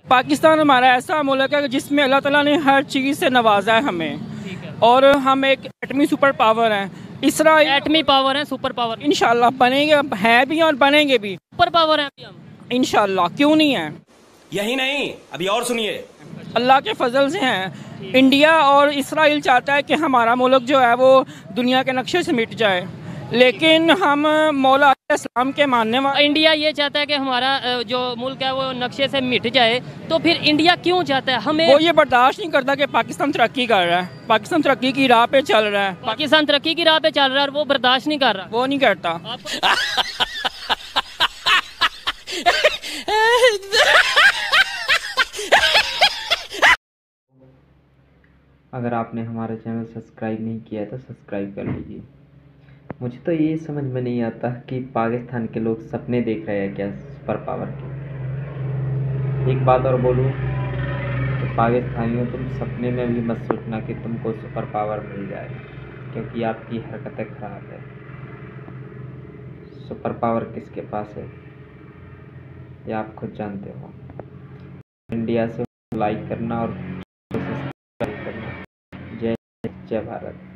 पाकिस्तान हमारा ऐसा मुल्क है जिसमें अल्लाह ताला ने हर चीज़ से नवाजा है हमें, ठीक है। और हम एक एटमी सुपर पावर हैं। इसराइल एटमी पावर है, सुपर पावर इंशाल्लाह बनेंगे, हैं भी और बनेंगे भी। सुपर पावर है अभी हम, इंशाल्लाह, क्यों नहीं है। यही नहीं, अभी और सुनिए। अल्लाह के फजल से हैं। इंडिया और इसराइल चाहता है कि हमारा मुल्क जो है वो दुनिया के नक्शे से मिट जाए, लेकिन हम मौला इस्लाम के मानने वाले। इंडिया ये चाहता है कि हमारा जो मुल्क है वो नक्शे से मिट जाए, तो फिर इंडिया क्यों चाहता है हमें? वो ये बर्दाश्त नहीं करता कि पाकिस्तान तरक्की कर रहा है, पाकिस्तान तरक्की की राह पे चल रहा है। पाकिस्तान तरक्की की राह पे चल रहा है और वो बर्दाश्त नहीं कर रहा। वो नहीं करता। अगर आपने हमारा चैनल सब्सक्राइब नहीं किया है तो सब्सक्राइब कर लीजिए। मुझे तो ये समझ में नहीं आता कि पाकिस्तान के लोग सपने देख रहे हैं क्या सुपर पावर के। एक बात और बोलूँ तो पाकिस्तानियों, तुम सपने में भी मत सोचना कि तुमको सुपर पावर मिल जाए, क्योंकि आपकी हरकतें खराब है। सुपर पावर किसके पास है ये आप खुद जानते हो। इंडिया से लाइक करना और सब्सक्राइब करना। जय जय भारत।